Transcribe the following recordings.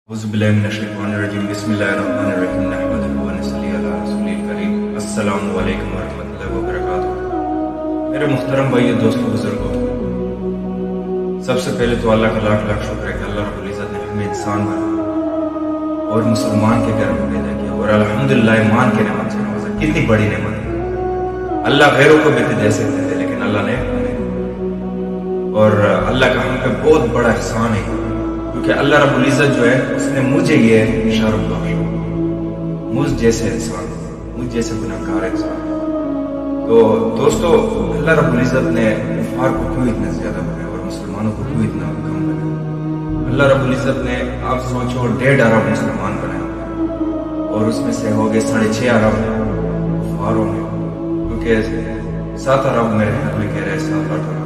बिस्मिल्लाहिर्रहमानिर्रहीम नहमदुहु व नसल्ली अला रसूलिल करीम। अस्सलामु अलैकुम व रहमतुल्लाहि व बरकातुहू। मेरे मुहतरम भाइयों, दोस्तों, बुजुर्गों, सबसे पहले तो अल्लाह का लाख लाख शुक्र है कि अल्लाह रब्बुल इज्जत ने हमें इंसान बनाया और मुसलमान के घर में पैदा किया और अल्हम्दुलिल्लाह ईमान के नेमत से नवाजा। कितनी बड़ी नेमत है। अल्लाह गैरों को भी दे सकते थे, लेकिन अल्लाह ने हमें, और अल्लाह का हम पे बहुत बड़ा एहसान है, क्योंकि अल्लाह रब्बुल इज्जत जो है उसने मुझे ये शरफ बख्शा, मुझ जैसे इंसान, मुझ जैसे गुनहगार इंसान। तो दोस्तों, अल्लाह रब्बुल इज्जत ने कुफार को क्यों इतना ज्यादा बनाया और मुसलमानों को क्यों इतना कम बनाया? अल्लाह रब्बुल इज्जत ने, आप सोचो, 1.5 अरब मुसलमान बनाया और उसमें से हो गए 6.5 अरब कुफारों में, क्योंकि 7 अरब मेरे ख्याल में कह रहे हैं, 7-8 अरब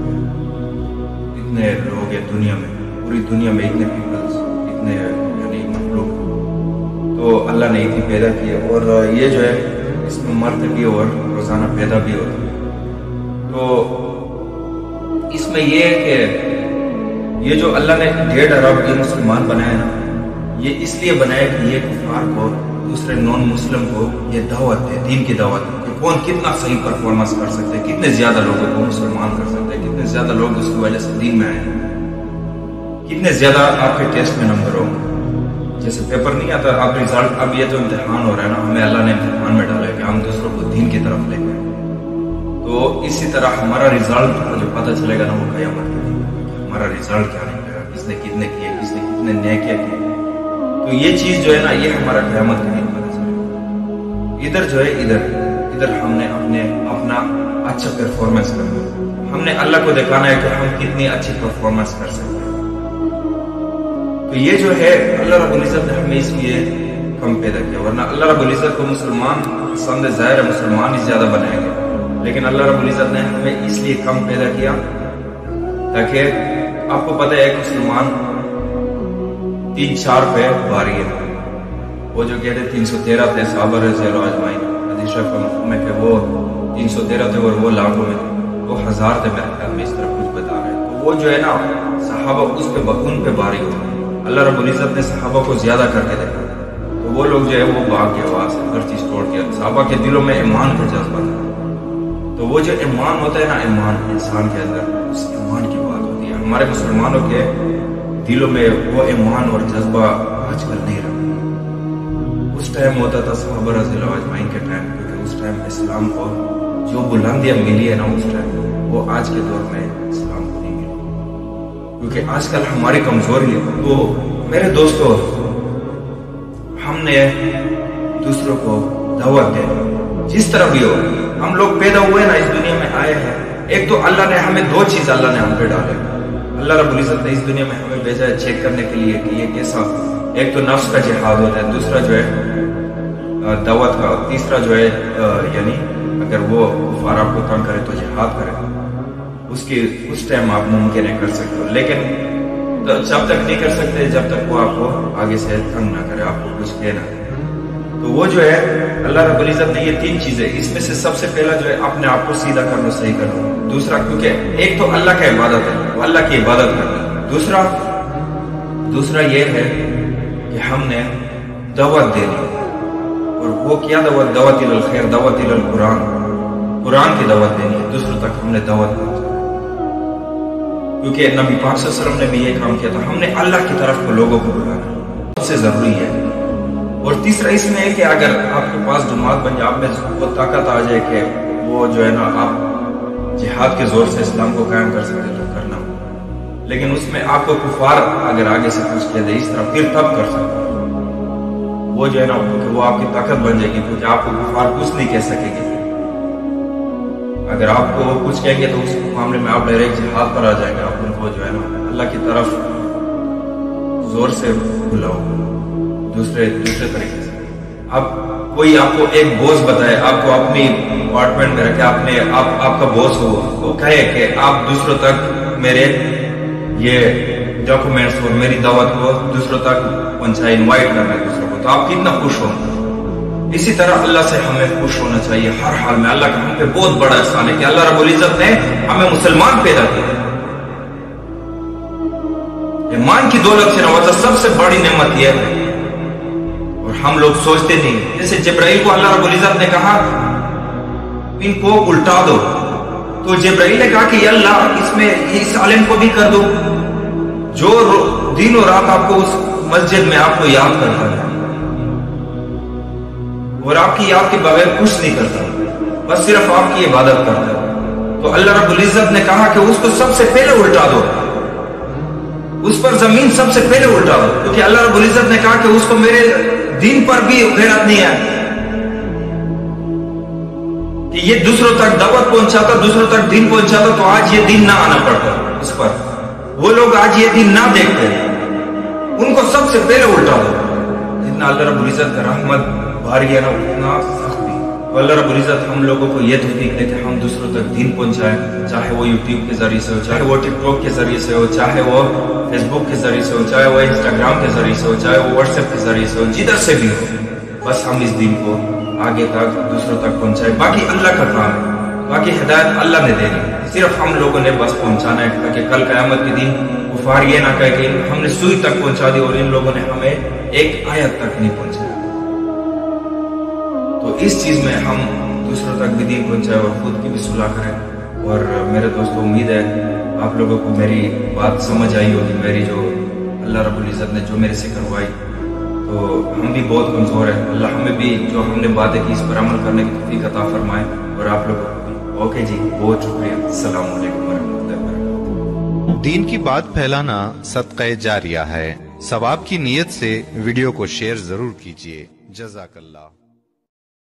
इतने लोग हैं दुनिया में, पूरी दुनिया में इतने पीपल्स, इतने यानी मखलूक, तो अल्लाह ने इतनी पैदा की है। और ये जो है इसमें मरते भी और रोजाना पैदा भी होते। तो इसमें ये है कि ये जो अल्लाह ने 1.5 अरब ये मुसलमान बनाया ना, ये इसलिए बनाया कि ये कुफार को, दूसरे नॉन मुस्लिम को ये दावत है, दीन की दावत है कि कौन कितना सही परफॉर्मेंस कर सकते हैं, कितने ज्यादा लोगों को मुसलमान कर सकते हैं, कितने ज्यादा लोग उसकी वजह से दीन में आए, कितने ज्यादा आपके टेस्ट में नंबर हो। जैसे पेपर नहीं आता, अब रिजल्ट, अब ये जो इम्तिहान हो रहा है ना, हमें अल्लाह ने इम्तिहान में डाला है कि हम दूसरों को दीन की तरफ लेके आए। तो इसी तरह हमारा रिजल्ट जो पता चलेगा ना, वो क़यामत के दिन हमारा रिजल्ट क्या निकलेगा, किसने कितने किए, किसने कितने नेकिया किए। तो ये चीज जो है ना, ये हमारा क़यामत के दिन पता चलेगा। इधर जो है, इधर हमने अपना अच्छा परफॉर्मेंस करना है, हमने अल्लाह को दिखाना है कि हम कितनी अच्छी परफॉर्मेंस कर सकते हैं। तो ये जो है अल्लाह रब्बुल इज्जत ने हमें इसलिए कम पैदा किया, वरना अल्लाह रब्बुल इज्जत को मुसलमान पसंद है, जाहिर है मुसलमान ही ज्यादा बनाएंगे, लेकिन अल्लाह रब्बुल इज्जत ने हमें इसलिए कम पैदा किया ताकि आपको पता है एक मुसलमान 3-4 पे बारी है। वो जो कहते 313 थे सहाबा रज़ियल्लाहु अजमईन, हदीस शरीफ में कि वो 313 थे और वो लाखों में थे, वो 1000 थे मेरे ख्याल में, इस तरह कुछ बता रहे हैं। तो वो जो है ना, सहाबा उन पे बारी हो, अल्लाह रब्बुल इज्जत ने सहाबा को ज्यादा करके देखा, तो वो लोग जो है वो भाग गए वहां से, हर चीज तोड़ दिया। सहाबा के दिलों में ईमान का जज्बा था। तो वो जो ईमान होता है ना, ईमान इंसान के अंदर, उस ईमान की बात होती है। हमारे मुसलमानों के दिलों में वो ईमान और जज्बा आजकल नहीं रहा। उस टाइम होता था सहाबा रज़ियल्लाहु अजमईन के टाइम, क्योंकि उस टाइम इस्लाम को जो बुलंदियां मिली है ना उस टाइम, वो आज के दौर में इस्लाम को नहीं मिली, क्योंकि आजकल हमारी कमजोरी है। तो मेरे दोस्तों, हमने दूसरों को दावत दे, जिस तरह भी हो, हम लोग पैदा हुए ना, इस दुनिया में आए हैं। एक तो अल्लाह ने हमें 2 चीज अल्लाह ने हम पे डाले। अल्लाह रब्बुल इज्जत ने इस दुनिया में हमें भेजा है चेक करने के लिए कि ये कैसा, एक तो नफ्स का जिहाद होता है, दूसरा जो है दावत का, तीसरा जो है यानी अगर वो कुफार आपको तंग करे तो जिहाद करे, उस टाइम आप मुमकिन है कर सकते हो, लेकिन तो जब तक नहीं कर सकते जब तक वो आपको आगे से तंग ना करे, आपको कुछ कहना। तो वो जो है अल्लाह रब्बुल इज्जत ने ये 3 चीजें, इसमें से सबसे पहला जो है अपने आप को सीधा कर लो, सही कर लो। दूसरा, क्योंकि एक तो अल्लाह का इबादत है, वो अल्लाह की इबादत करना। दूसरा ये है कि हमने दावत देनी, और वो क्या दावत? दावत इलल खैर, दावत इलल कुरान, कुरान की दावत देनी है, दूसरों तक हमने दावत पहुंचानी। क्योंकि नबी पाक सल्लल्लाहु अलैहि वसल्लम ने भी ये काम किया था, हमने अल्लाह की तरफ को लोगों को बुलाना सबसे जरूरी है। और तीसरा इसमें है कि अगर आपके पास जमात बन जाए, आप में वो ताकत आ जाए कि वो जो है ना, आप जिहाद के जोर से इस्लाम को कायम कर सकते तो करना, लेकिन उसमें आपको कुफार अगर आगे से कुछ कह दे इस तरह, फिर तब कर सकते वो जो है ना, क्योंकि वो आपकी ताकत बन जाएगी, क्योंकि आपको कुफार कुछ नहीं कह सकेंगे। अगर आपको वो कुछ कहेंगे तो उस मामले में आप डायरेक्ट जिहाद पर आ जाएंगे। आप उनको जो है ना अल्लाह की तरफ जोर से बुलाओ, दूसरे तरीके से। अब कोई आपको एक बॉस बताए, आपको अपनी अपार्टमेंट में रखे, आपका बॉस हो, वो कहे कि आप दूसरों तक मेरे ये डॉक्यूमेंट्स और मेरी दावत को दूसरों तक पहुंचाए, इनवाइट करना है दूसरों को, तो आप कितना खुश हो। इसी तरह अल्लाह से हमें खुश होना चाहिए हर हाल में। अल्लाह का हम पे बहुत बड़ा एहसान है कि अल्लाह रब्बुल इज्जत ने हमें मुसलमान पैदा किया। ईमान की दौलत से नवाजा सबसे बड़ी नेमत यह है, और हम लोग सोचते नहीं। जैसे जिब्राइल को अल्लाह रब्बुल इज्जत ने कहा इनको उल्टा दो, तो जिब्राइल ने कहा कि अल्लाह इसमें इस आलिम को भी कर दो जो दिन और रात आपको उस मस्जिद में आपको याद करता है और आपकी याद के बगैर कुछ नहीं करता, बस सिर्फ आपकी इबादत करता है। तो अल्लाह रब्बुल इज्जत ने कहा कि उसको सबसे पहले उल्टा दो, उस पर जमीन सबसे पहले उल्टा दो, क्योंकि अल्लाह रब्बुल इज्जत ने कहा कि उसको मेरे दीन पर भी गैरत नहीं है कि ये दूसरों तक दावत पहुंचाता, दूसरों तक दीन पहुंचाता, तो आज ये दीन ना आना पड़ता उस पर। वो लोग आज ये दीन ना देखते, उनको सबसे पहले उल्टा दो। जितना अल्लाह रब्बुल इज्जत का रहमत भारी है ना, उतना सख्त भी। तो अल्लाह रब्बुल इज्जत हम लोगों को ये तौफीक दे कि हम दूसरों तक दीन पहुंचाएं, चाहे वो यूट्यूब के जरिए से हो, चाहे वो टिकटॉक के जरिए से हो, चाहे वो फेसबुक के जरिए से हो, चाहे वो इंस्टाग्राम के जरिए से हो, चाहे वो व्हाट्सएप के जरिए से हो, जिधर से भी हो, बस हम इस दीन को आगे तक दूसरों तक पहुंचाए। बाकी अल्लाह का काम है, बाकी हिदायत अल्लाह ने देनी, सिर्फ हम लोगों ने बस पहुंचाना है, ताकि कल क़यामत के दिन कुफार ये ना कहे कि हमने सुई तक पहुंचा दी और इन लोगों ने हमें एक आयत तक नहीं पहुंचाया। तो इस चीज में हम दूसरों तक भी दीन पहुंचाए और खुद की भी सुलह करें। और मेरे दोस्तों, उम्मीद है आप लोगों को मेरी बात समझ आई होगी, मेरी जो अल्लाह रब्बुल इज्जत ने जो मेरे से करवाई। तो हम भी बहुत कमजोर है, अल्लाह हमें भी जो हमने बातें की इस पर अमल करने की तौफीक अता फरमाए, और आप लोगों को भी। ओके जी, बहुत शुक्रिया। अस्सलाम वालेकुम वरहमतुल्लाहि वबरकातुहू। दीन की बात फैलाना सदक़े जारिया है। सवाब की नीयत से वीडियो को शेयर जरूर कीजिए। जज़ाकल्लाह।